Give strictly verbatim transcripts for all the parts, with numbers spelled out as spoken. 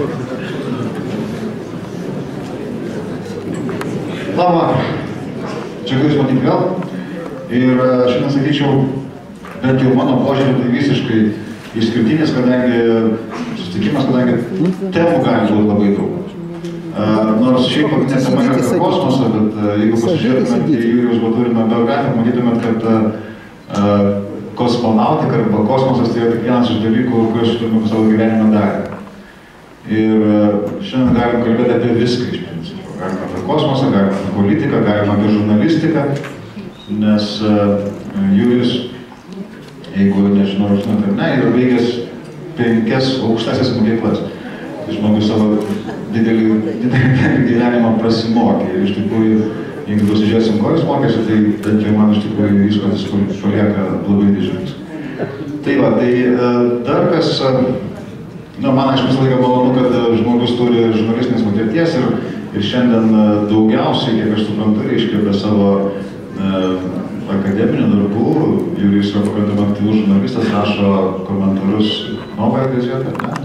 Labą, čia kuris man įvėl. Ir šiandien sakyčiau, bent jau mano požiūrį, tai visiškai išskirtinis, kadangi susitikimas, kadangi temų gali būti labai daug. Nors šiaip pagrindinė tema yra apie kosmosą, bet jeigu pasižiūrėtumėt į Jurijaus Baturino biografiją, matytumėt, kad kosmonautika arba kosmosas tai yra tik vienas iš dalykų, kuriuos turime savo gyvenime darę. Ir šiandien galim kalbėti apie viską iš principo. Galim apie kosmosą, galim apie politiką, galim apie žurnalistiką, nes Jurijus, jeigu nežinau, žinot ar ne, yra baigęs penkias aukštasias mokyklas. Žmogus savo didelį, didelį gyvenimą prasimokė. Ir iš tikrųjų, jeigu pasižiūrėsim, ko jis mokėsi, tai bent jau man iš tikrųjų įspūdis palieka labai didžiulis. Tai va, tai dar kas, nu, man aš visą laiką malonu, kad žmogus turi žurnalistinės patirties ir, ir šiandien daugiausiai, kiek aš suprantu, reiškia apie savo akademinių darbų. Jurijus yra pakankamai aktyvus žurnalistas, rašo komentarus Novoje Gazetoje, ne?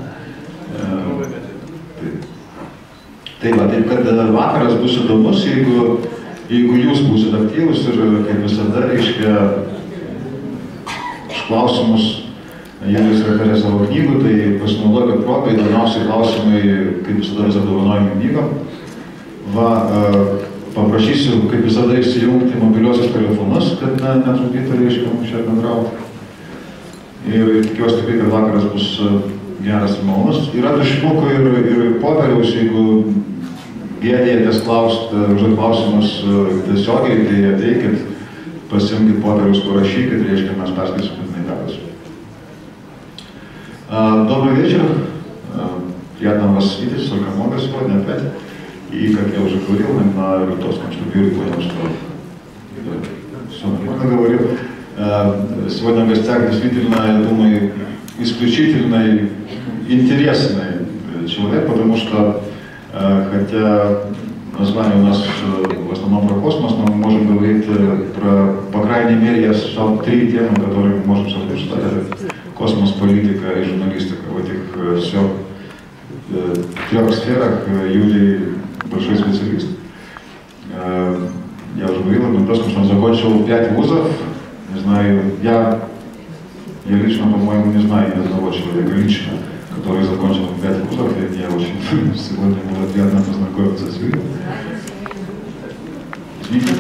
Tai va, taip kad vakaras bus įdomus, jeigu, jeigu jūs būsit aktyvus ir, kaip visada, reiškia, iš klausimus Jurijus referė savo knygų, tai pasinaudokit progą, įdomiausi klausimai, kaip visada, vis apdovanojami knygom. Va, paprašysiu, kaip visada, įsijungti mobiliuosius telefonus, kad netrukdytų, reiškia, mums čia bendrauti. Ir tikiuosi tikrai, kad vakaras bus geras ir malonus. Yra tušinukų ir, ir popieriaus, jeigu gėdėjatės klausti, užduoti klausimus tiesiogiai, tai ateikit, pasiimkit popieriaus, parašykit, reiškia, mes perskaisim, kad neįdakas. Добрый вечер. Приятно вас видеть, столько много сегодня опять. И, как я уже говорил, на Рутовском, чтобы Юрий понял, что все нормально говорил. Сегодня в гостях действительно, я думаю, исключительно интересный человек, потому что, хотя название у нас в основном про космос, но мы можем говорить про, по крайней мере, я сочетал три темы, которые мы можем сейчас обсуждать. Космос, политика и журналистика. В этих всех трех сферах Юрий большой специалист. Я уже говорил об этом, что он закончил пять вузов. Не знаю, я, я лично, по-моему, не знаю ни одного человека лично, который закончил пять вузов, и мне очень сегодня было приятно познакомиться с Юрием. Извините?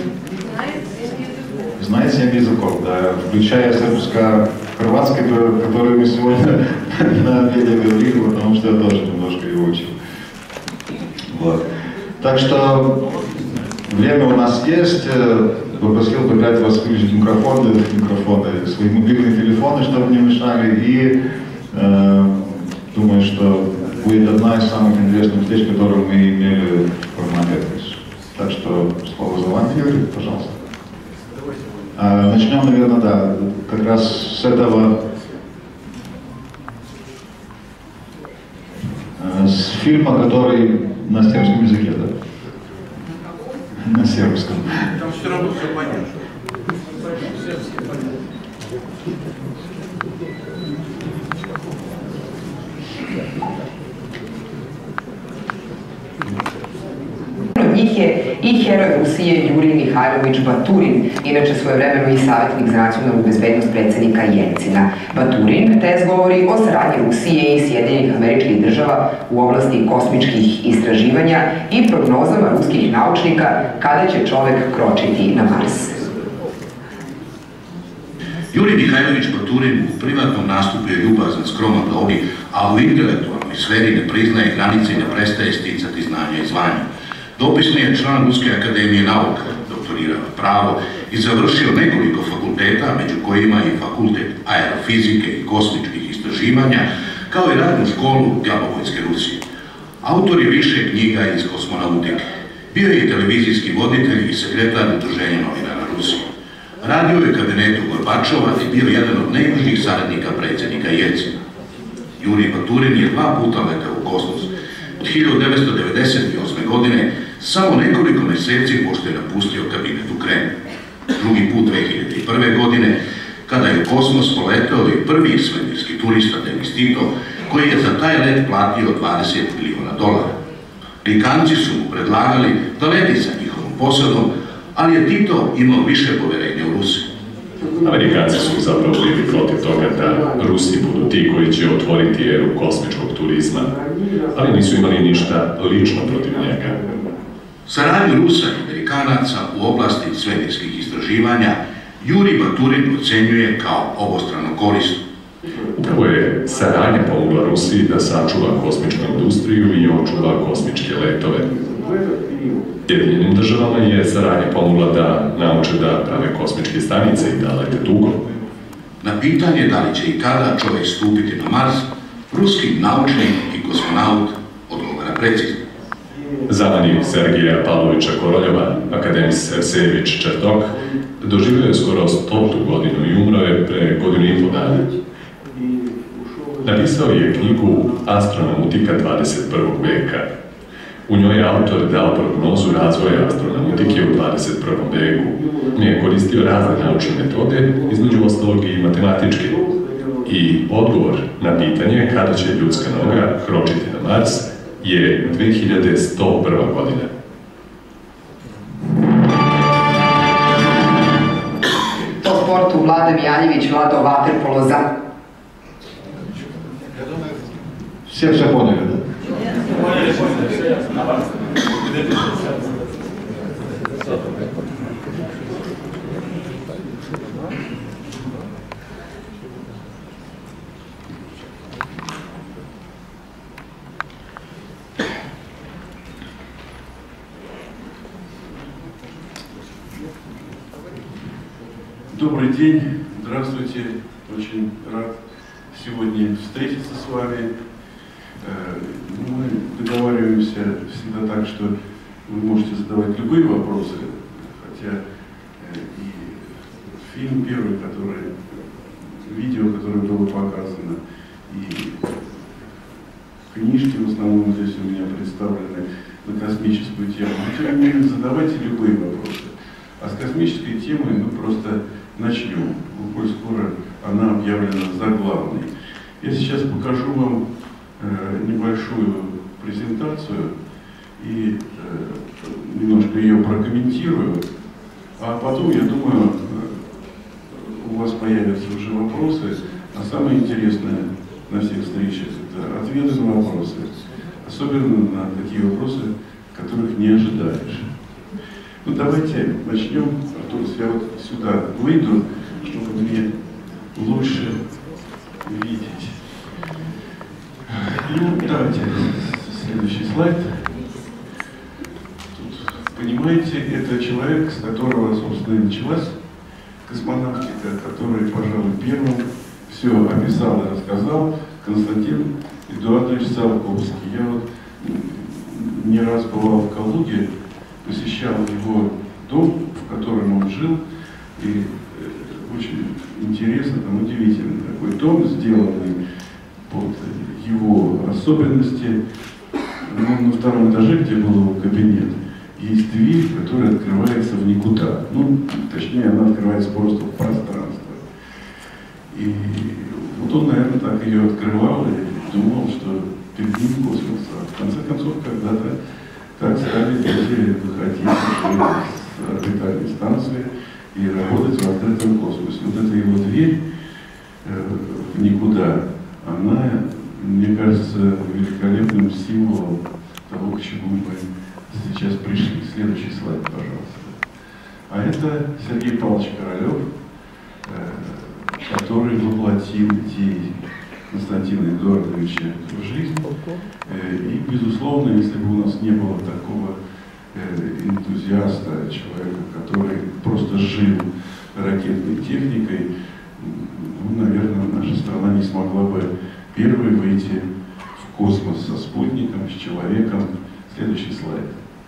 Знает семь языков, да, включая сербско-хорватский, который мы сегодня на обеде говорили, потому что я тоже немножко его учил. Вот. Так что время у нас есть. Попросил бы опять вас включить микрофоны, микрофоны, свои мобильные телефоны, чтобы не мешали. И э, думаю, что будет одна из самых интересных встреч, которую мы имели в формате. Так что слово за вами, Юрий, пожалуйста. А, начнем, наверное, да, как раз с этого, э, с фильма, который на сербском языке, да? На сербском. Там все равно все понятно. Od njih je i heroj Rusije Jurij Mihajlović Baturin, inače svojevremeno i savjetnik za nacionalnu bezbednost predsjednika Jelcina. Baturin tez govori o saradnji Rusije i Sjedinjenih Američkih Država u oblasti kosmičkih istraživanja i prognozama ruskih naučnika kada će čovek kročiti na Mars. Jurij Mihajlović Baturin u privatnom nastupu je ljubazan, skroman dobi, a u intelektualnoj sferi ne priznaje granice i ne prestaje sticati znanja i zvanja. Dopisni je član Ruske akademije nauka, doktorirao pravo i završio nekoliko fakulteta, među kojima i fakultet aerofizike i kosmičkih istraživanja, kao i radnu školu Glavovojske Rusije. Autor je više knjiga iz kosmonautike. Bio je i televizijski voditelj i sekretar Udruženja novinara Rusije. Radio je u kabinetu Gorbačova i bio jedan od najbližih saradnika predsjednika Jelcina. Jurij Baturin je dva puta letao u kosmos. Od hiljadu devetsto devedeset osme. godine, samo nekoliko mjeseci pošto je napustio kabinet u Kremlju. Drugi put dve hiljade prve. godine, kada je u kosmos poletao i prvi svemirski turista Denis Tito, koji je za taj let platio dvadeset milijuna dolara. Amerikanci su mu predlagali da leti sa njihovom posadom, ali je Tito imao više poverenja u Rusiju. Amerikanci su zapravo bili protiv toga da Rusi budu ti koji će otvoriti eru kosmičkog turizma, ali nisu imali ništa lično protiv njega. Saradnju Rusa i Amerikanaca u oblasti svemirskih istraživanja Jurij Baturin ocenjuje kao obostrano korisnu. Upravo je saradnja pomogla Rusiji da sačuva kosmičku industriju i očuva kosmičke letove. Sjedinjenim državama je saradnja pomogla da nauče da prave kosmičke stanice i da lete dugo. Na pitanje da li će i kada čovjek stupiti na Mars, ruski naučnik i kosmonaut odgovara precizno. Zamenik Sergeja Pavlovića Koroljova, akademik Sersejević Čertok, doživio je skoro stotu godinu i umro je pre godinu i pol dana. Napisao je knjigu Astronautika dvadeset prvog veka. U njoj je autor dao prognozu razvoja astronautike u dvadeset prvom veku. On je koristio razne naučne metode, između ostalog i matematičke. I odgovor na pitanje kada će ljudska noga kročiti na Mars je dve hiljade sto prva godina. Po sportu Vlada Mijaljević, Vlado vaterpolo za... Все все поняли, да? Добрый день, здравствуйте, очень рад сегодня встретиться с вами. Мы договариваемся всегда так, что вы можете задавать любые вопросы, хотя и фильм первый, который, видео, которое было показано, и книжки в основном здесь у меня представлены на космическую тему. Но тем не менее задавайте любые вопросы. А с космической темой мы просто начнем, коль скоро она объявлена за главной. Я сейчас покажу вам небольшую презентацию и э, немножко ее прокомментирую, а потом, я думаю, у вас появятся уже вопросы, а самое интересное на всех встречах — это ответы на вопросы, особенно на такие вопросы, которых не ожидаешь. Ну давайте начнем. Артур, я вот сюда выйду, чтобы мне лучше видеть. Ну, давайте следующий слайд. Тут, понимаете, это человек, с которого, собственно, и началась космонавтика, который, пожалуй, первым все описал и рассказал, Константин Эдуардович Циолковский. Я вот не раз бывал в Калуге, посещал его дом, в котором он жил, и очень интересно, там удивительный такой дом, сделанный под его особенности. Ну, на втором этаже, где был его кабинет, есть дверь, которая открывается в никуда. Ну, точнее, она открывается просто в пространство. И вот он, наверное, так ее открывал и думал, что перед ним космос. А в конце концов, когда-то так стали люди выходить с орбитальной станции и работать в открытом космосе. Вот эта его дверь э, в никуда, она, мне кажется, великолепным символом того, к чему мы сейчас пришли. Следующий слайд, пожалуйста. А это Сергей Павлович Королев, э, который воплотил идеи Константина Эдуардовича в жизнь. Э, и, безусловно, если бы у нас не было такого э, энтузиаста, человека, который просто жил ракетной техникой, ну, наверное, наша страна не смогла бы первой выйти в космос со спутником, с человеком. Следующий слайд.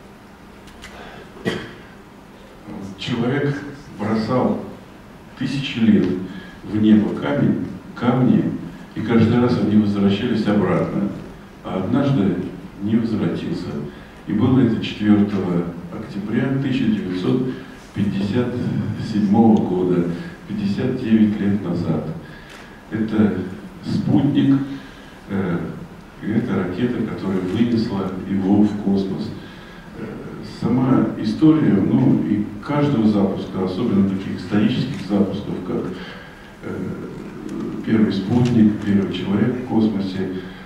Человек бросал тысячи лет в небо камень, камни, и каждый раз они возвращались обратно, а однажды не возвратился. И было это четвёртого октября тысяча девятьсот пятьдесят седьмого года, пятьдесят девять лет назад. Это спутник, э, эта ракета, которая вынесла его в космос. Сама история, ну и каждого запуска, особенно таких исторических запусков, как э, первый спутник, первый человек в космосе,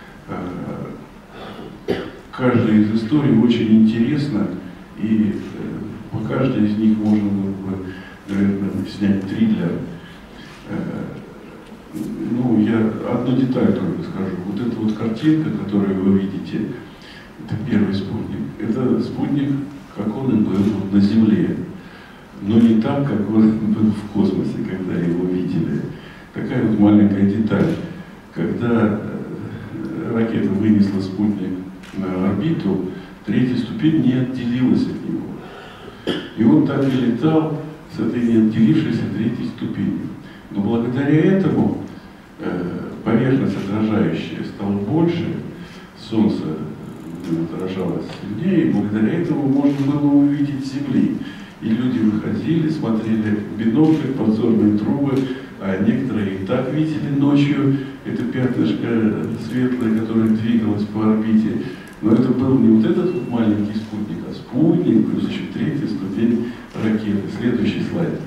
э, каждая из историй очень интересна, и э, по каждой из них можно было бы, наверное, снять триллер. Э, ну, я одну деталь только скажу. Вот эта вот картинка, которую вы видите, это первый спутник. Это спутник, как он и был вот на Земле, но не так, как он был в космосе, когда его видели. Такая вот маленькая деталь. Когда ракета вынесла спутник на орбиту, третья ступень не отделилась от него. И он так и летал с этой неотделившейся третьей ступенью. Но благодаря этому э, поверхность отражающая стала больше, Солнце отражалось сильнее, и благодаря этому можно было увидеть Земли. И люди выходили, смотрели в бинокли, подзорные трубы, а некоторые и так видели ночью это пятнышко светлое, которое двигалось по орбите. Но это был не вот этот вот маленький спутник, а спутник, плюс еще третья ступень ракеты. Следующий слайд.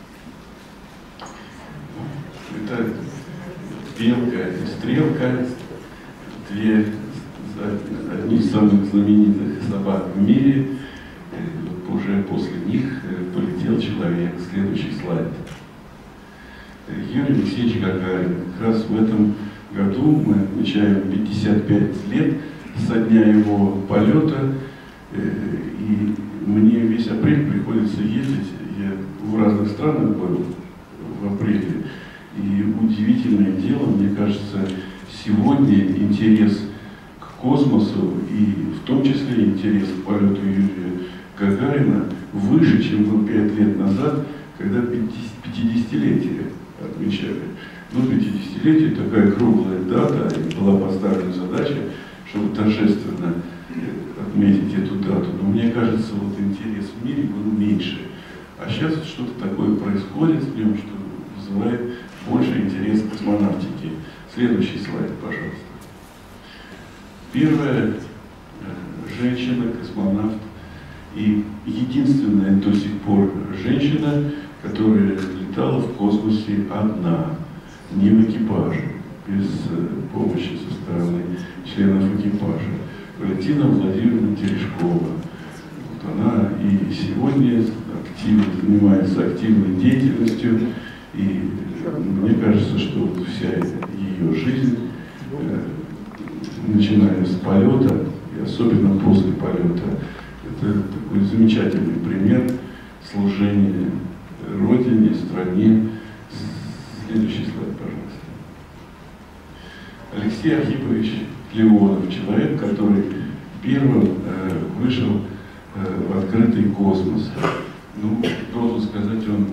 Это белка и стрелка, две, одни из самых знаменитых собак в мире. Уже после них полетел человек. Следующий слайд. Юрий Алексеевич Гагарин. Как раз в этом году мы отмечаем пятьдесят пять лет со дня его полета. И мне весь апрель приходится ездить. Я в разных странах был в апреле. И удивительное дело, мне кажется, сегодня интерес к космосу и в том числе интерес к полету Юрия Гагарина выше, чем был пять лет назад, когда пятидесятилетие отмечали. Ну, пятидесятилетие такая круглая дата, и была поставлена задача, чтобы торжественно отметить эту дату. Но мне кажется, вот интерес в мире был меньше. А сейчас что-то такое происходит в нем, что вызывает больше интерес к космонавтике. Следующий слайд, пожалуйста. Первая женщина-космонавт и единственная до сих пор женщина, которая летала в космосе одна, не в экипаже, без помощи со стороны членов экипажа. Валентина Владимировна Терешкова. Вот она и сегодня активно занимается активной деятельностью, и мне кажется, что вся ее жизнь, начиная с полета, и особенно после полета, это такой замечательный пример служения Родине, стране. Следующий слайд, пожалуйста. Алексей Архипович Леонов, человек, который первым э, вышел э, в открытый космос. Ну, должен сказать, он,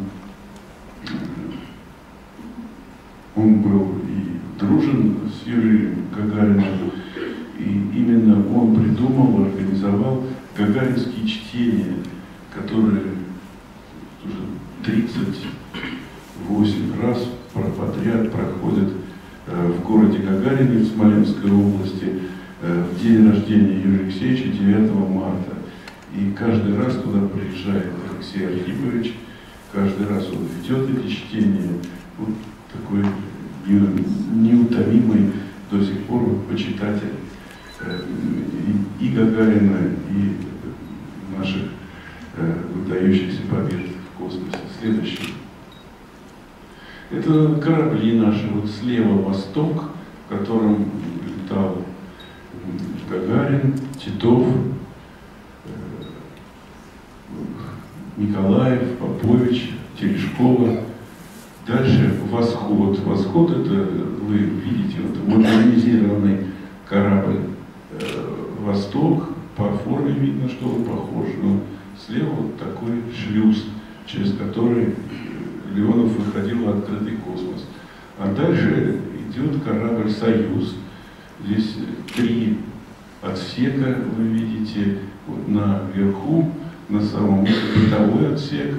он был и дружен с Юрием Гагарином, и именно он придумал, организовал гагаринские чтения, которые уже тридцать восемь раз подряд проходят э, в городе Гагарине в Смоленской области э, в день рождения Юрия Алексеевича, девятого марта. И каждый раз туда приезжает Алексей Архипович, каждый раз он ведет эти чтения. Вот такой неутомимый до сих пор почитатель э, и, и Гагарина, и наших э, выдающихся побед в космосе. Следующий. Это корабли наши. Вот слева Восток, в котором летал Гагарин, Титов, Николаев, Попович, Терешкова. Дальше Восход. Восход — это, вы видите, это модернизированный корабль. Восток, по форме видно, что он похож, но слева вот такой шлюз, через который Леонов выходил в открытый космос. А дальше идет корабль «Союз». Здесь три отсека, вы видите, вот наверху, на самом бытовой отсек.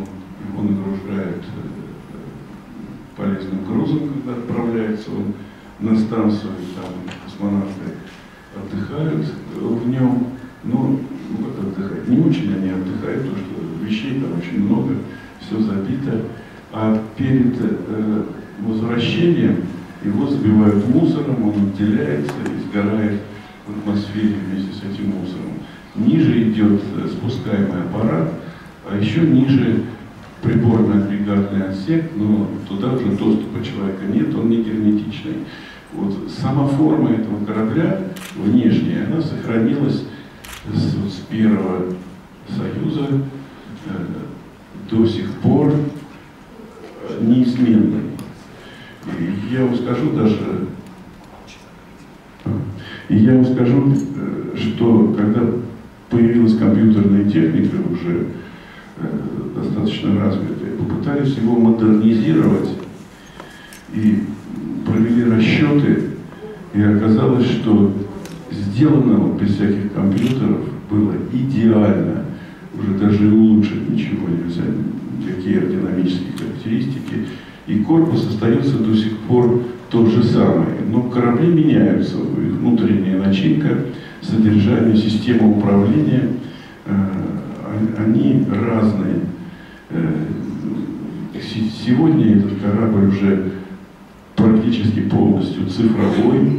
Его нагружают полезным грузом, когда отправляется он на станцию, там космонавты отдыхают в нем. Ну, ну как отдыхать? Не очень они отдыхают, потому что вещей там очень много, все забито. А перед э, возвращением его забивают мусором, он отделяется и сгорает в атмосфере вместе с этим мусором. Ниже идет спускаемый аппарат, а еще ниже приборно-агрегатный отсек, но туда уже доступа человека нет, он не герметичный. Вот сама форма этого корабля, внешняя, она сохранилась с, с первого Союза э, до сих пор неизменной. И я вам скажу даже, и я вам скажу, что когда появилась компьютерная техника уже э, достаточно развитая, попытались его модернизировать и провели расчеты, и оказалось, что сделано вот без всяких компьютеров было идеально, уже даже улучшить ничего нельзя, никакие аэродинамические характеристики, и корпус остается до сих пор тот же самый, но корабли меняются, их внутренняя начинка, содержание, система управления, они разные. Сегодня этот корабль уже практически полностью цифровой,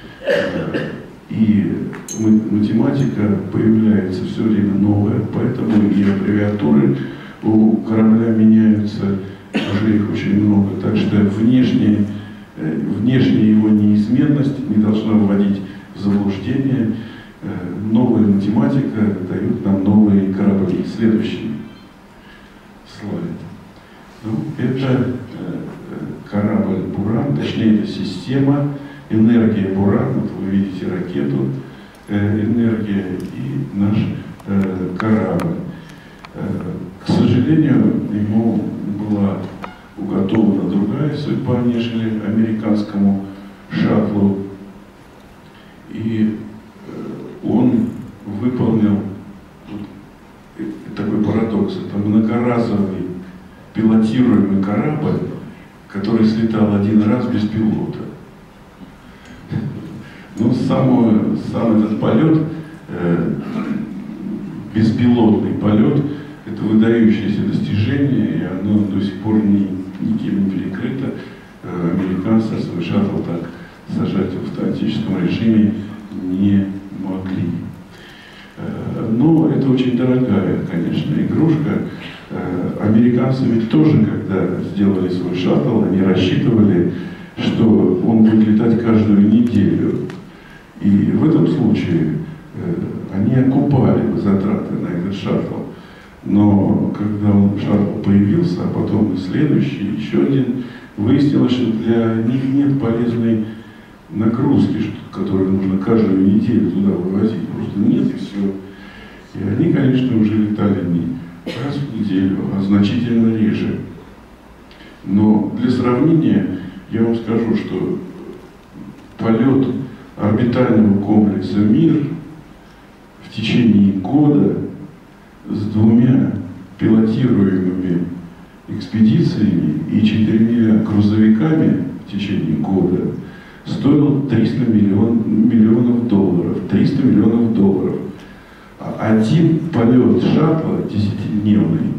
и математика появляется все время новая, поэтому и аббревиатуры у корабля меняются, уже их очень много, так что внешняя, внешняя его неизменность не должна вводить в заблуждение. Новая математика дает нам новые корабли. Следующий слайд. Ну, это корабль «Буран», точнее, это система энергия «Буран». Вот вы видите ракету, энергия и наш корабль. К сожалению, ему была уготована другая судьба, нежели американскому шаттлу. И он выполнил такой парадокс. Это многоразовый пилотируемый корабль, который слетал один раз без пилота. Ну, сам, сам этот полет, э, беспилотный полет, это выдающееся достижение, и оно до сих пор ни, никем не перекрыто. Э, американцы свой шаттл так сажать в автоматическом режиме не могли. Э, но это очень дорогая, конечно, игрушка. Э, американцы ведь тоже, когда сделали свой шаттл, они рассчитывали, что он будет летать каждую неделю. И в этом случае э, они окупали затраты на этот шаттл. Но когда он, шаттл появился, а потом следующий, еще один, выяснилось, что для них нет полезной нагрузки, которую нужно каждую неделю туда вывозить. Просто нет, и все. И они, конечно, уже летали не раз в неделю, а значительно реже. Но для сравнения я вам скажу, что полет орбитального комплекса «Мир» в течение года с двумя пилотируемыми экспедициями и четырьмя грузовиками в течение года стоил триста миллионов долларов. триста миллионов долларов. Один полет шаттла десятидневный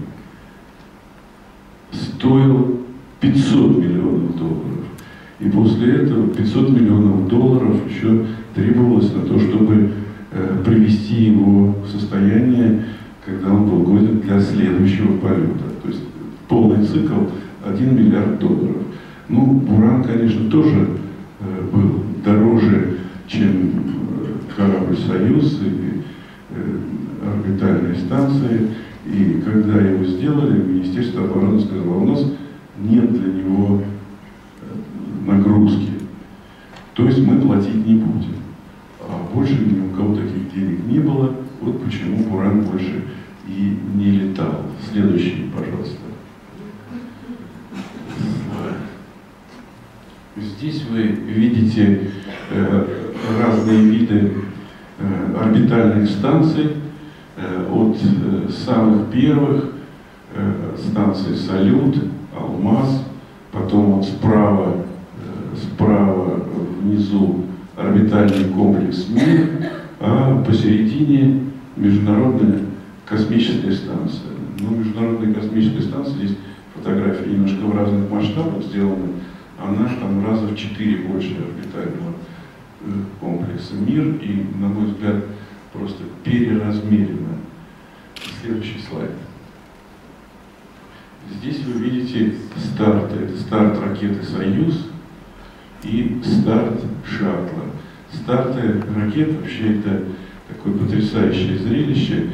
стоил пятьсот миллионов долларов. И после этого пятьсот миллионов долларов еще требовалось на то, чтобы э, привести его в состояние, когда он был годен для следующего полета. То есть полный цикл один миллиард долларов. Ну, «Буран», конечно, тоже э, был дороже, чем э, корабль «Союз» и э, орбитальные станции. И когда его сделали, Министерство обороны сказало, у нас нет для него нагрузки. То есть мы платить не будем. А больше ни у кого таких денег не было. Вот почему «Буран» больше и не летал. Следующий, пожалуйста. Здесь вы видите э, разные виды э, орбитальных станций. Э, от э, самых первых э, станций «Салют», «Алмаз», потом вот справа, э, справа внизу орбитальный комплекс «Мир», а посередине Международная космическая станция. Ну, Международная космическая станция, здесь фотографии немножко в разных масштабах сделаны, она там раза в четыре больше орбитального комплекса «Мир», и, на мой взгляд, просто переразмерена. Следующий слайд. Здесь вы видите старты. Это старт ракеты «Союз» и старт шаттла. Старты ракет вообще это такое потрясающее зрелище.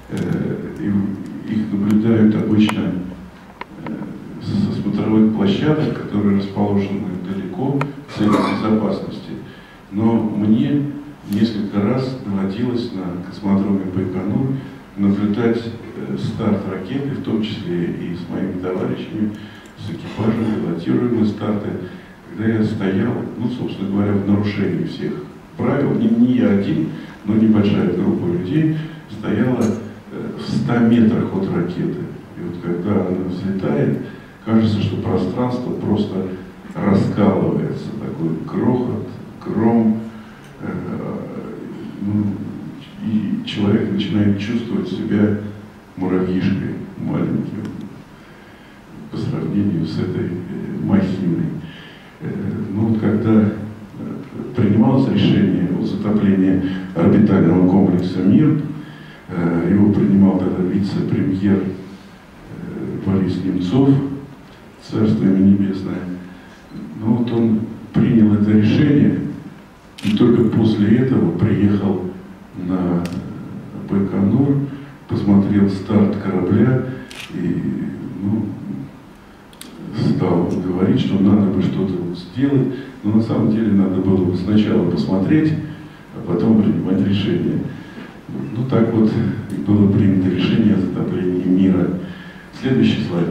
Их наблюдают обычно со смотровых площадок, которые расположены далеко в целях безопасности. Но мне несколько раз доводилось на космодроме Байконур наблюдать старт ракеты, в том числе и с моими товарищами, с экипажем, пилотируемые старты, когда я стоял, ну, собственно говоря, в нарушении всех правил, не, не я один, но небольшая группа людей стояла в ста метрах от ракеты. И вот когда она взлетает, кажется, что пространство просто раскалывается, такой грохот, гром, э, ну, и человек начинает чувствовать себя муравьишкой маленьким по сравнению с этой э, махиной. Э, ну вот когда принималось решение о затоплении орбитального комплекса «Мир», э, его принимал тогда вице-премьер э, Борис Немцов, царство ему небесное. Ну вот он принял это решение, и только после этого приехал на Байконур, посмотрел старт корабля и ну, стал говорить, что надо бы что-то сделать, но на самом деле надо было бы сначала посмотреть, а потом принимать решение. Ну так вот было принято решение о затоплении мира. Следующий слайд.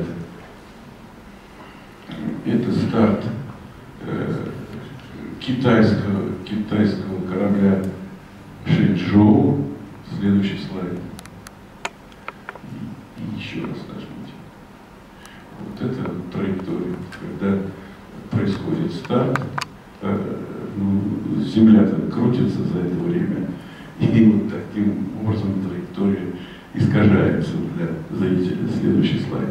Это старт э, китайского, китайского корабля Шэньчжоу. Следующий слайд. И, и еще раз нажмите. Вот это траектория, когда происходит старт, э, ну, Земля-то крутится за это время, и вот таким образом траектория искажается для зрителя. Следующий слайд.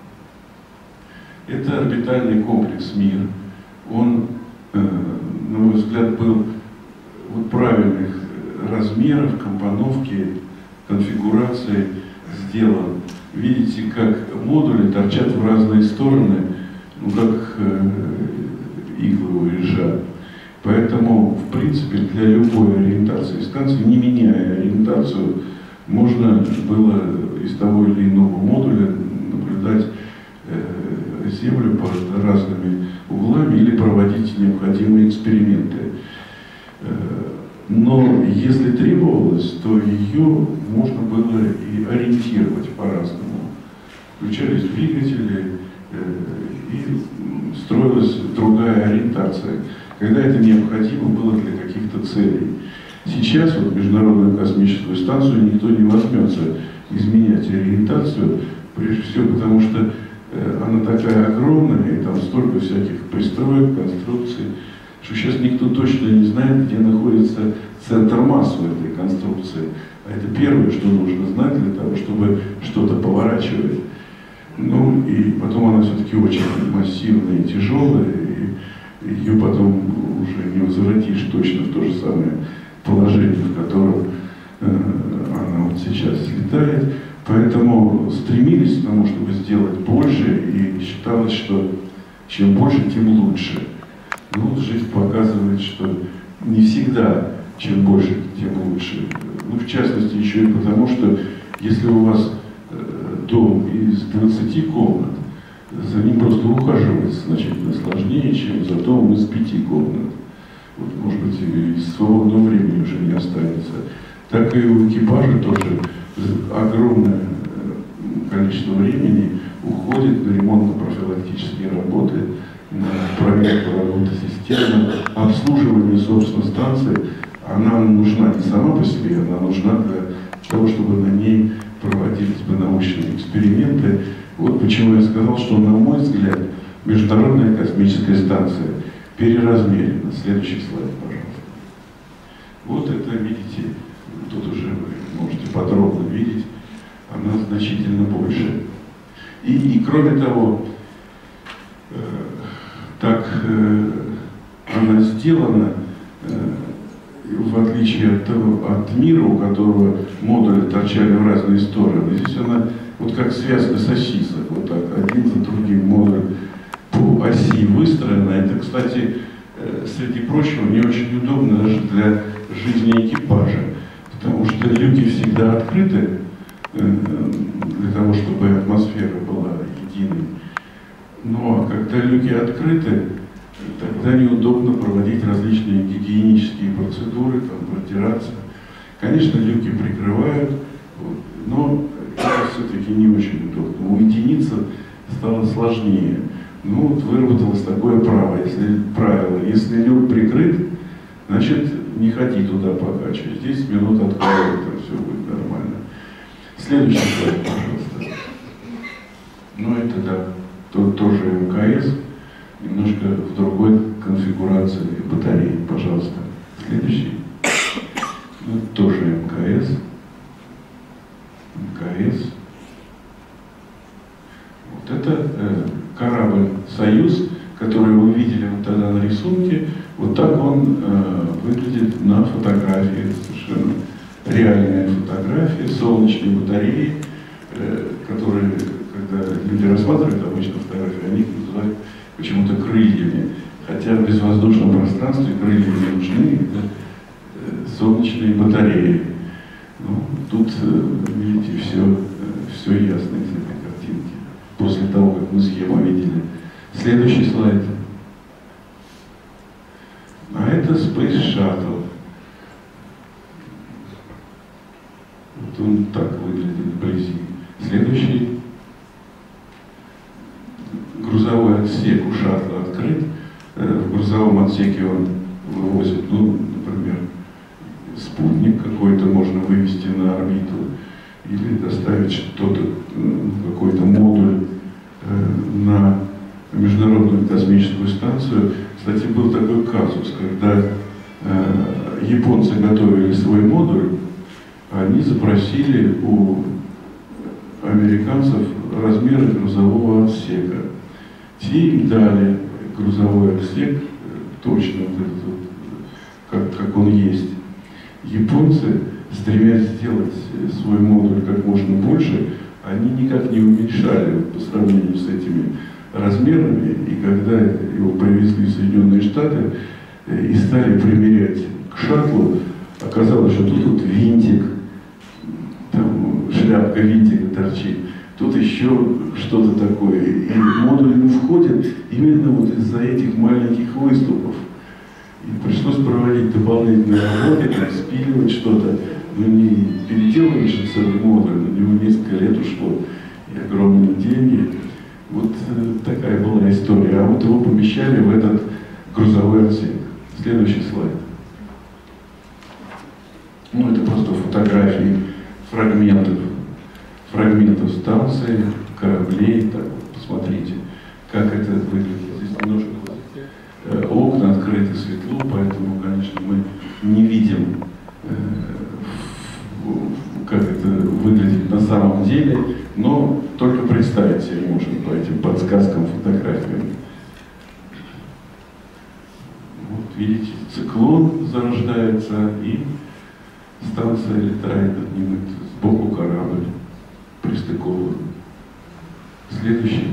Это орбитальный комплекс «Мир». Он, э, на мой взгляд, был вот правильных размеров, компоновки, конфигурации сделан. Видите, как модули торчат в разные стороны, ну как э, иглы у ежа. Поэтому, в принципе, для любой ориентации станции, не меняя ориентацию, можно было из того или иного модуля наблюдать э, Землю под разными углами или проводить необходимые эксперименты. Э, но если требовалось, то ее можно было и ориентировать по-разному. Включались двигатели э, и строилась другая ориентация, когда это необходимо было для каких-то целей. Сейчас вот Международную космическую станцию никто не возьмется изменять ориентацию, прежде всего потому, что э, она такая огромная, и там столько всяких пристроек, конструкций, что сейчас никто точно не знает, где находится центр массы этой конструкции. А это первое, что нужно знать для того, чтобы что-то поворачивать. Ну и потом она все-таки очень массивная и тяжелая, и ее потом уже не возвратишь точно в то же самое положение, в котором э, она вот сейчас летает. Поэтому стремились к тому, чтобы сделать больше, и считалось, что чем больше, тем лучше. Но вот жизнь показывает, что не всегда чем больше, тем лучше. Ну, в частности, еще и потому, что если у вас э, дом из двадцати комнат, за ним просто ухаживать значительно сложнее, чем за домом из пяти комнат. Вот, может быть, и свободного времени уже не останется. Так и у экипажа тоже огромное количество времени уходит на ремонтно-профилактические работы, на проверку работы системы, обслуживание, собственно, станции. Она нужна не сама по себе, она нужна для того, чтобы на ней проводились бы научные эксперименты. Вот почему я сказал, что, на мой взгляд, Международная космическая станция переразмерена. Следующий слайд, пожалуйста. Вот это, видите, тут уже вы можете подробно видеть, она значительно больше. И, и кроме того, э, так э, она сделана, э, в отличие от, того, от мира, у которого модули торчали в разные стороны. Здесь она вот как связка сосисок, вот так, один за другим модуль по оси выстроена. Это, кстати, э, среди прочего, не очень удобно даже для жизни экипажа, потому что люки всегда открыты, э, для того, чтобы атмосфера была единой. Но когда люки открыты, тогда неудобно проводить различные гигиенические процедуры, там, протираться. Конечно, люки прикрывают, вот, но это все-таки не очень удобно. Уединиться стало сложнее. Ну, вот выработалось такое право, если, правило. Если люк прикрыт, значит, не ходи туда пока. Через десять минут откроют, там все будет нормально. Следующий слайд, пожалуйста. Ну, это да, тут тоже МКС. Немножко в другой конфигурации батареи, пожалуйста. Следующий. Ну, тоже МКС. МКС. Вот это э, корабль «Союз», который вы видели вот тогда на рисунке. Вот так он э, выглядит на фотографии. Совершенно реальная фотография солнечной батареи, э, которые, когда люди рассматривают обычно фотографии, они их называют почему-то крыльями. Хотя в безвоздушном пространстве крылья не нужны, это э, солнечные батареи. Ну, тут, э, видите, все, э, все ясно из этой картинки. После того, как мы схему видели. Следующий слайд. А это Space Shuttle. Вот он так выглядит вблизи. Следующий. Грузовой отсек у шаттла открыт. В грузовом отсеке он вывозит, ну, например, спутник какой-то можно вывести на орбиту или доставить что-то, какой-то модуль на Международную космическую станцию. Кстати, был такой казус, когда японцы готовили свой модуль, они запросили у американцев размеры грузового отсека. Те им дали грузовой отсек, точно вот этот вот, как, как он есть. Японцы, стремясь сделать свой модуль как можно больше, они никак не уменьшали по сравнению с этими размерами. И когда его привезли в Соединенные Штаты и стали примерять к шаттлу, оказалось, что тут вот винтик, там шляпка винтика торчит. Тут еще что-то такое. И модуль не входит именно вот из-за этих маленьких выступов. И пришлось проводить дополнительные работы, там, спиливать что-то. Ну не переделывали же целый модуль, на него несколько лет ушло. И огромные деньги. Вот э, такая была история. А вот его помещали в этот грузовой отсек. Следующий слайд. Ну это просто фотографии фрагментов. Фрагментов станции, кораблей, так вот, посмотрите, как это выглядит. Здесь немножко э, окна открыты, светло, поэтому, конечно, мы не видим, э, как это выглядит на самом деле, но только представить себе можем по этим подсказкам, фотографиям. Вот видите, циклон зарождается, и станция летает над ним, сбоку корабль пристыкован. Следующий.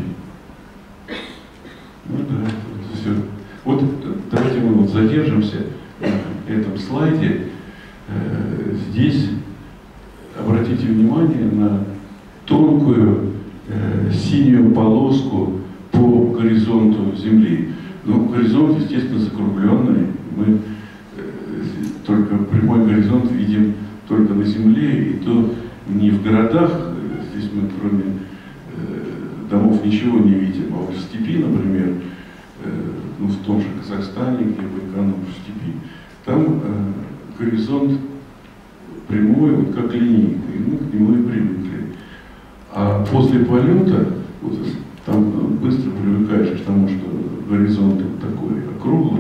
Ну да, это все. Вот давайте мы вот задержимся на этом слайде. Здесь обратите внимание на тонкую э, синюю полоску по горизонту Земли. Ну, горизонт, естественно, закругленный. Мы э, только прямой горизонт видим только на Земле, и то не в городах. Здесь мы кроме э, домов ничего не видим, а вот в степи, например, э, ну, в том же Казахстане, где Байконур в степи, там э, горизонт прямой, вот как линейка, и мы к нему и привыкли. А после полета, вот, там быстро привыкаешь к тому, что горизонт такой округлый,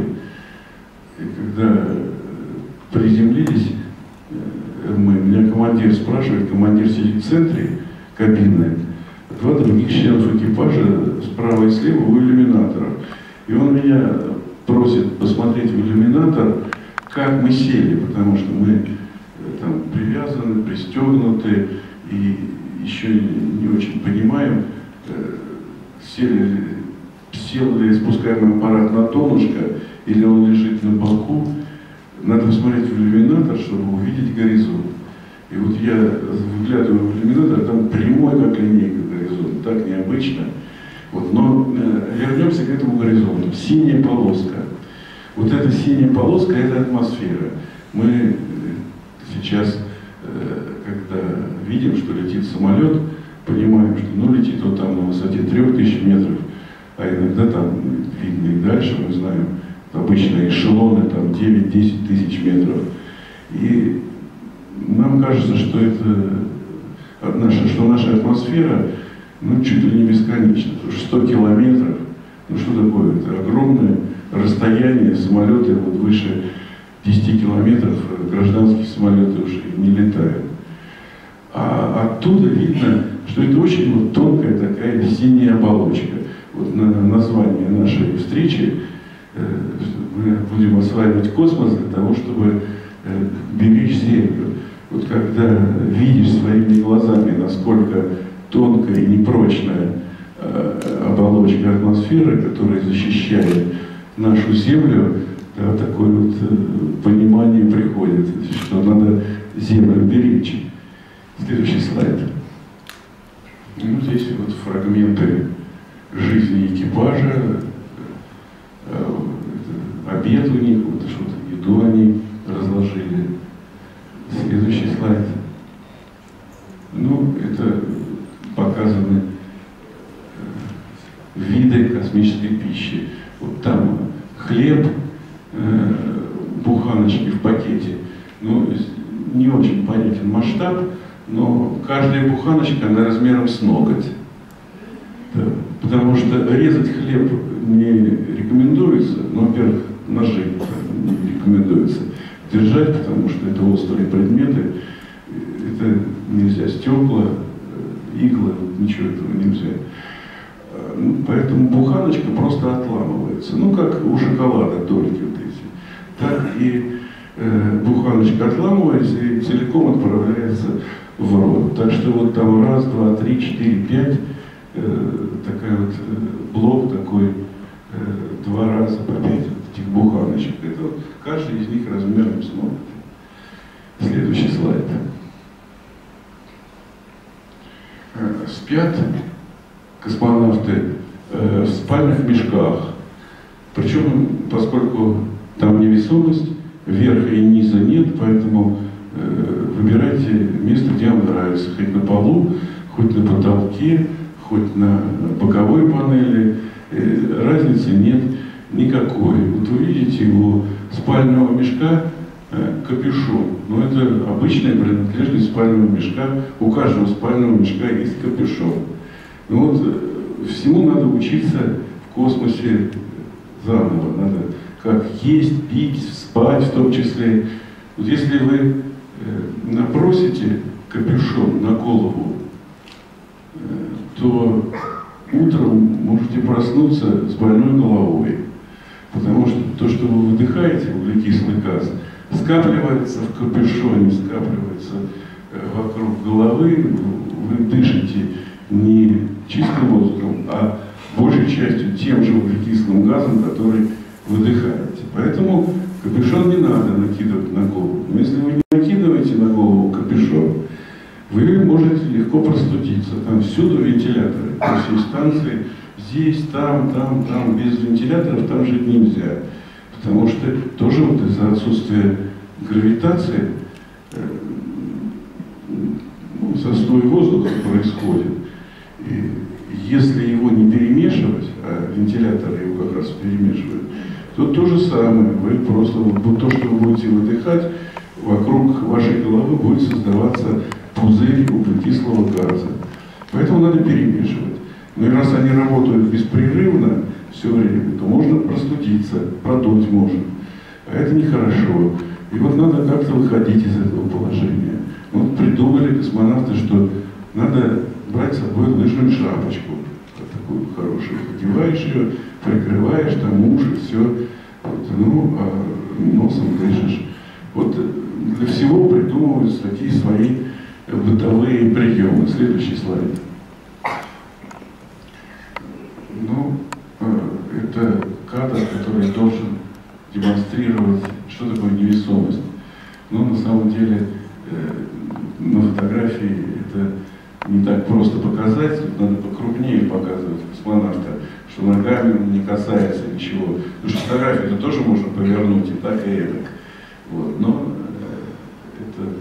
спрашивает, командир сидит в центре кабины, два других членов экипажа справа и слева у иллюминаторов. И он меня просит посмотреть в иллюминатор, как мы сели, потому что мы там привязаны, пристегнуты и еще не очень понимаем, сели, сел ли спускаемый аппарат на донышко или он лежит на боку. Надо посмотреть в иллюминатор, чтобы увидеть горизонт. И вот я выглядываю в иллюминатор, там прямой, как линейка, горизонт. Так необычно. Вот, но э, вернемся к этому горизонту. Синяя полоска. Вот эта синяя полоска – это атмосфера. Мы э, сейчас, э, когда видим, что летит самолет, понимаем, что ну, летит он там на высоте трех тысяч метров, а иногда там видно и дальше, мы знаем, обычные эшелоны, там девять-десять тысяч метров. И нам кажется, что это наша, что наша атмосфера, ну, чуть ли не бесконечна. сто километров, ну что такое? Это огромное расстояние, самолеты вот выше десяти километров, гражданские самолеты уже не летают. А оттуда видно, что это очень вот тонкая такая синяя оболочка. Вот на название нашей встречи мы будем осваивать космос для того, чтобы беречь Землю. Вот когда видишь своими глазами, насколько тонкая и непрочная оболочка атмосферы, которая защищает нашу Землю, да, такое вот понимание приходит, что надо Землю беречь. Следующий слайд. Ну, здесь вот фрагменты жизни экипажа, обед у них, вот что-то, еду они разложили. Следующий слайд. Ну, это показаны виды космической пищи. Вот там хлеб, э, буханочки в пакете. Ну, не очень понятен масштаб, но каждая буханочка, она размером с ноготь. Да, потому что резать хлеб не рекомендуется, но, во-первых, ножи не рекомендуется держать, потому что это острые предметы, это нельзя, стекла, иглы, ничего этого нельзя. Ну, поэтому буханочка просто отламывается, ну как у шоколада дольки вот эти. Так и э, буханочка отламывается и целиком отправляется в рот. Так что вот там раз, два, три, четыре, пять, э, такая вот э, блок такой, э, два раза по пять этих буханочек. Это вот каждый из них размером с ноготь. Следующий слайд. Э, спят космонавты э, в спальных мешках. Причем, поскольку там невесомость, верха и низа нет, поэтому э, выбирайте место, где вам нравится. Хоть на полу, хоть на потолке, хоть на боковой панели. Э, разницы нет никакой. Вот вы видите у спального мешка э, капюшон. Но это обычная принадлежность спального мешка. У каждого спального мешка есть капюшон. Ну вот всему надо учиться в космосе заново. Надо как есть, пить, спать в том числе. Вот если вы э, набросите капюшон на голову, э, то утром можете проснуться с больной головой. Потому что то, что вы выдыхаете, углекислый газ, скапливается в капюшоне, скапливается э, вокруг головы, вы дышите не чистым воздухом, а большей частью тем же углекислым газом, который выдыхаете. Поэтому капюшон не надо накидывать на голову. Но если вы не накидываете на голову капюшон, вы можете легко простудиться. Там всюду вентиляторы, по всей станции, здесь, там, там, там, без вентиляторов там жить нельзя. Потому что тоже вот из-за отсутствия гравитации э, ну, застой воздуха происходит. И если его не перемешивать, а вентиляторы его как раз перемешивают, то то же самое. Вы просто, вот то, что вы будете выдыхать, вокруг вашей головы будет создаваться пузырь углекислого газа. Поэтому надо перемешивать. Ну и раз они работают беспрерывно все время, то можно простудиться, продуть можно. А это нехорошо. И вот надо как-то выходить из этого положения. Вот придумали космонавты, что надо брать с собой лыжную шапочку, такую хорошую, одеваешь ее, прикрываешь там уши, все, вот, ну, а носом дышишь. Вот для всего придумываются такие свои бытовые приемы. Следующий слайд. Ну, это кадр, который должен демонстрировать, что такое невесомость. Но на самом деле на фотографии это не так просто показать, тут надо покрупнее показывать космонавта, что ногами он не касается ничего. Потому что фотографию это тоже можно повернуть и так, и эдак. Вот. Но это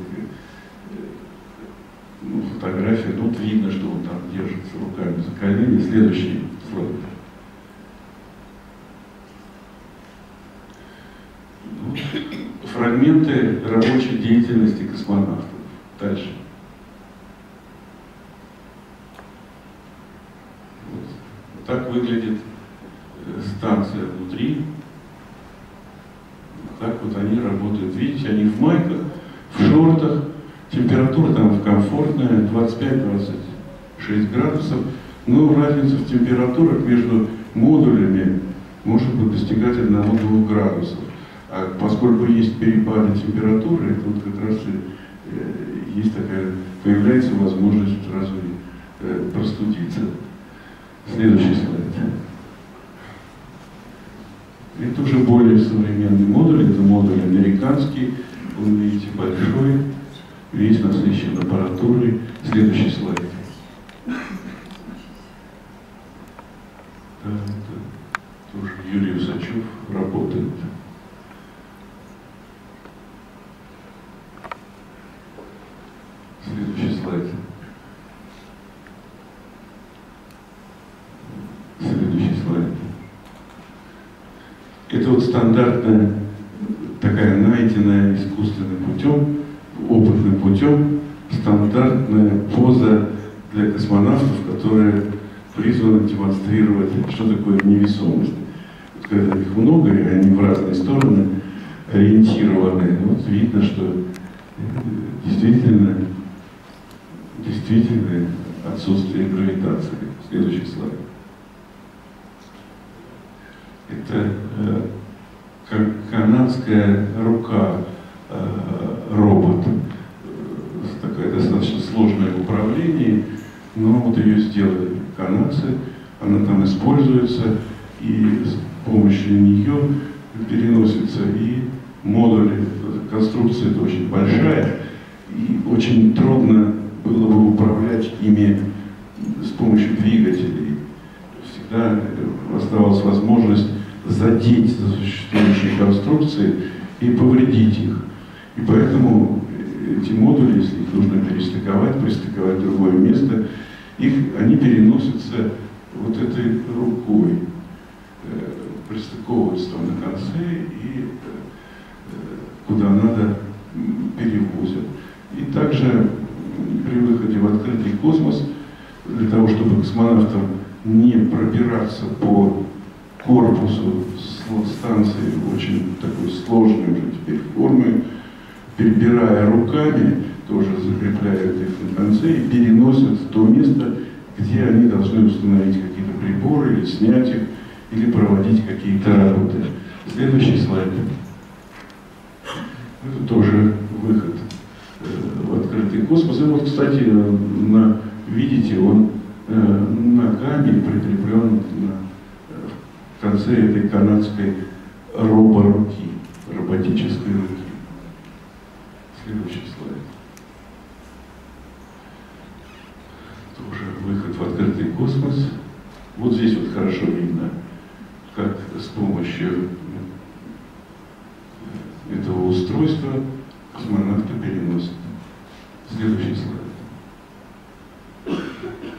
ну, фотография, тут видно, что он там держится руками за колени. Следующий слайд. Ну, фрагменты рабочей деятельности космонавтов. Дальше. Вот. Так выглядит станция внутри. Так вот они работают. Видите, они в майках, в шортах. Температура там комфортная, двадцать пять — двадцать шесть градусов. Но разница в температурах между модулями может быть достигать одного-двух градусов. А поскольку есть перепады температуры, это вот как раз и э, есть такая, появляется возможность сразу э, простудиться. Следующий слайд. Это уже более современный модуль, это модуль американский, он, видите, большой, весь насыщен аппаратурой. Следующий слайд. Да, это тоже Юрий Усачев работает. Следующий слайд. Следующий слайд. Это вот стандартная, такая найденная искусственным путем, опытным путем, стандартная поза для космонавтов, которая призвана демонстрировать, что такое невесомость. Вот когда их много, и они в разные стороны ориентированы, вот видно, что действительно, действительно отсутствие гравитации. Следующий слайд. Это э, как канадская рука, э, робот, э, такая достаточно сложная в управлении, но вот ее сделали канадцы, она там используется, и с помощью нее переносится и модули, конструкция это очень большая, и очень трудно было бы управлять ими с помощью двигателей. Всегда оставалась возможность задеть существующие конструкции и повредить их. И поэтому эти модули, если их нужно перестыковать, пристыковать в другое место, их, они переносятся вот этой рукой, э, пристыковываются там на конце и э, куда надо перевозят. И также при выходе в открытый космос, для того, чтобы космонавтам не пробираться по корпусу станции, очень такой сложной уже теперь формы, перебирая руками, тоже закрепляют их на конце и переносят в то место, где они должны установить какие-то приборы, или снять их, или проводить какие-то работы. Следующий слайд. Это тоже выход в открытый космос. И вот, кстати, на, видите, он ногами прикреплен на, в конце этой канадской роборуки, роботической руки. Следующий слайд. Тоже выход в открытый космос. Вот здесь вот хорошо видно, как с помощью этого устройства космонавта переносят. Следующий слайд.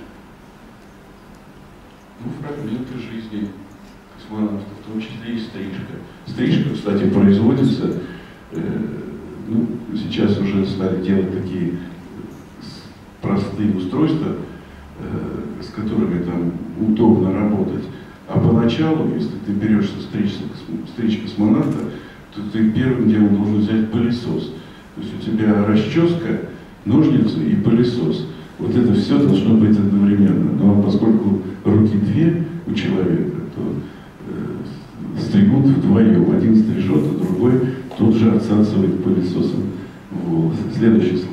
Ну, фрагменты жизни космонавтов, в том числе и стрижка. Стрижка, кстати, производится, э, ну, сейчас уже стали делать такие простые устройства, э, с которыми там удобно работать. А поначалу, если ты берешься стричь, стричь космонавта, то ты первым делом должен взять пылесос. То есть у тебя расческа, ножницы и пылесос. Вот это все должно быть одновременно. Но поскольку руки две у человека, то э, стригут вдвоем. Один стрижет, а другой тут же отсасывает пылесосом волосы. Следующий слайд.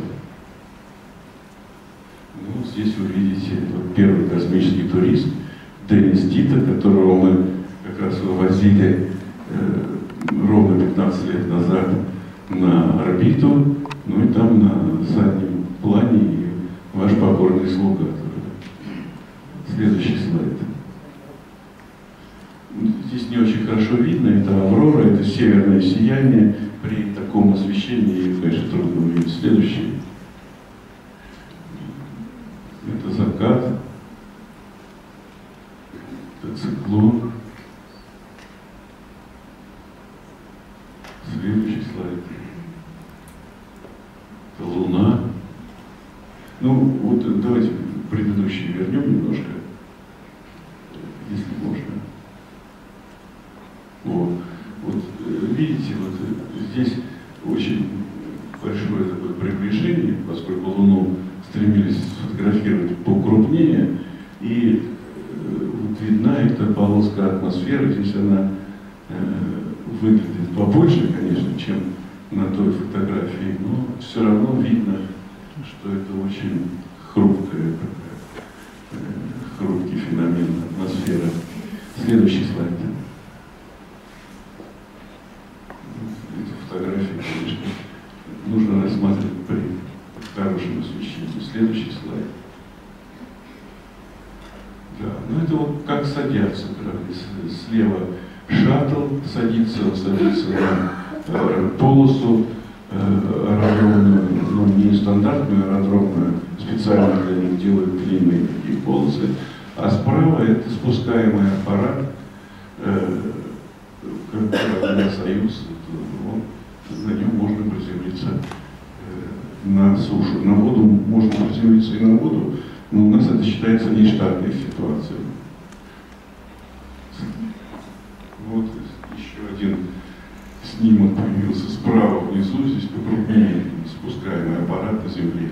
Ну, здесь вы видите вот, первый космический турист Деннис Тита, которого мы как раз вывозили э, ровно пятнадцать лет назад на орбиту. Ну и там на заднем плане и ваш покорный слуга. Следующий слайд. Здесь не очень хорошо видно, это аврора, это северное сияние. При таком освещении, конечно, трудно увидеть. Следующий. Это закат. Это циклон. Следующий слайд. Это луна. Ну, вот давайте предыдущий вернем немножко, если можно. Вот, вот видите, вот здесь очень большое такое приближение, поскольку Луну стремились сфотографировать покрупнее, и вот видна эта полоска атмосферы, здесь она э, выглядит побольше, конечно, чем на той фотографии, но все равно видно, что это очень хрупкая, такая, э, хрупкий феномен атмосферы. Следующий слайд. Эти фотографии, конечно, нужно рассматривать при хорошем освещении. Следующий слайд. Да, ну это вот как садятся, правда, слева шаттл садится, он садится на э, полосу э, аэродромную, ну не стандартную аэродромную, специально для них делают длинные такие полосы, а справа это спускаемый аппарат, э, как Авиасоюз, на нем можно приземлиться э, на сушу. На воду можно приземлиться и на воду, но у нас это считается нештатной ситуацией. Вот еще один снимок появился справа внизу, здесь покрупнее спускаемый аппарат на Земле.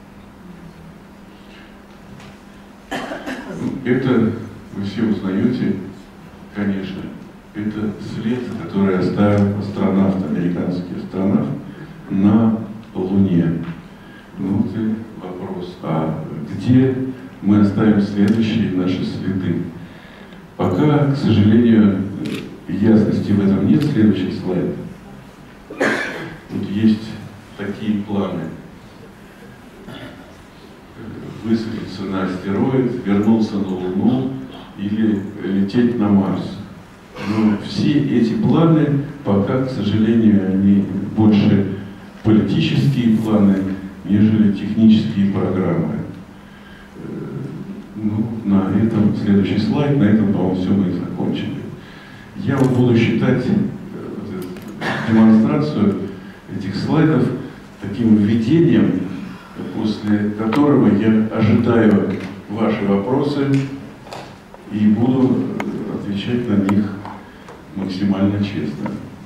Это вы все узнаете, конечно, это след, который оставил астронавт, американский астронавт, на Луне. Ну вот и вопрос, а где мы оставим следующие наши следы? Пока, к сожалению, ясности в этом нет. Следующий слайд. Вот есть такие планы. Высадиться на астероид, вернуться на Луну или лететь на Марс. Но все эти планы, пока, к сожалению, они больше политические планы, нежели технические программы. Ну, на этом следующий слайд, на этом, по-моему, все мы и закончили. Я вот буду считать демонстрацию этих слайдов таким введением, после которого я ожидаю ваши вопросы и буду отвечать на них максимально честно.